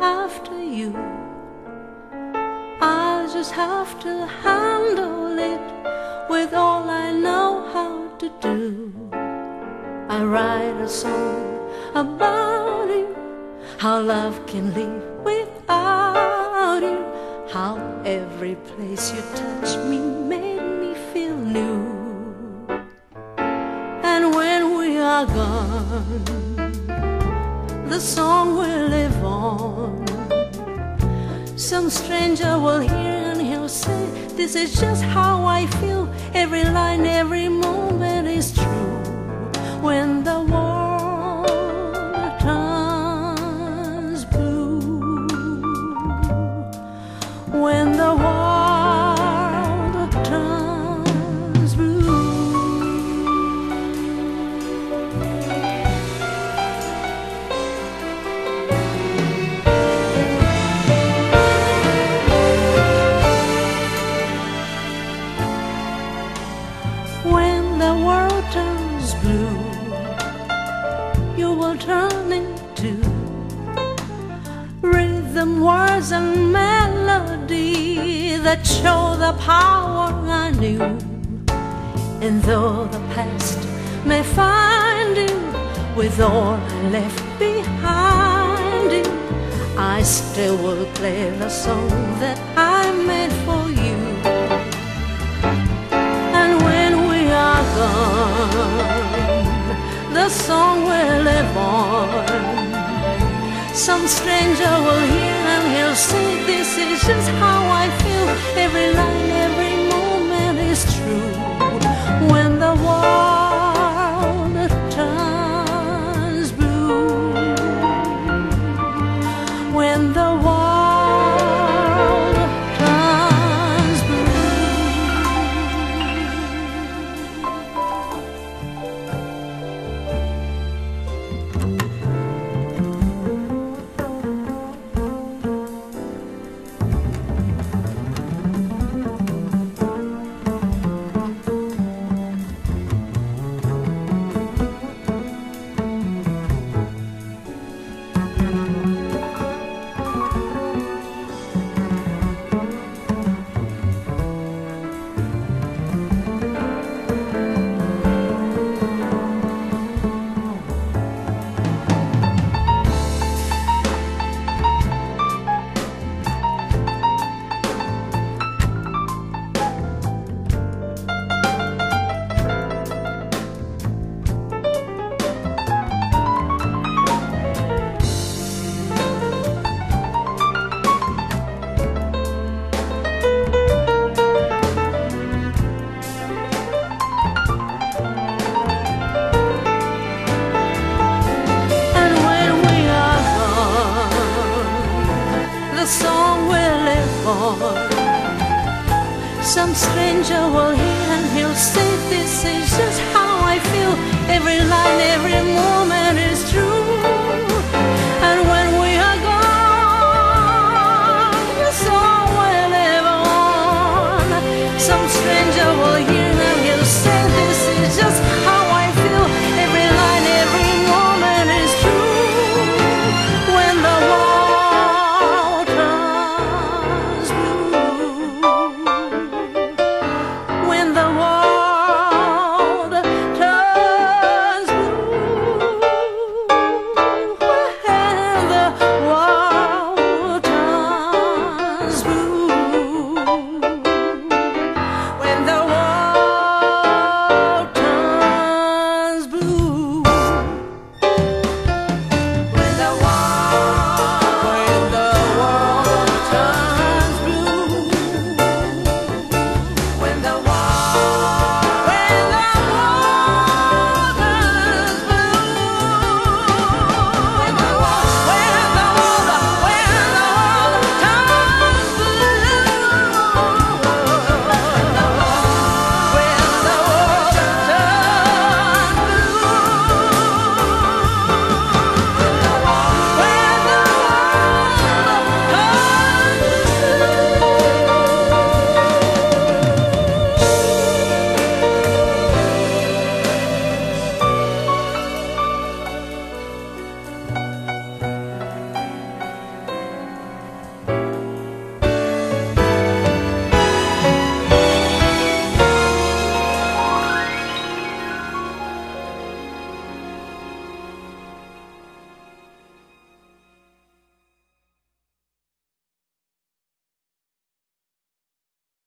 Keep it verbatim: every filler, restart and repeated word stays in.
after you. I just have to handle it with all I know how to do. I write a song about you, how love can live without you, how every place you touched me made me feel new. And when we are gone, the song will live on. Some stranger will hear and he'll say, this is just how I feel. Every line, every moment is true. When the world turns blue, when the world turns blue. When the world turns blue, you will turn into rhythm, words and melody that show the power I knew. And though the past may find you with all I left behind you, I still will play the song that I made for you. And when we are gone, the song will live on. Some stranger will hear and he'll say, this is just how I feel. Every line, every moment is true. When the world turns blue, when the world turns Some stranger will hear and he'll say, this is just how I feel. Every line, every moment is true.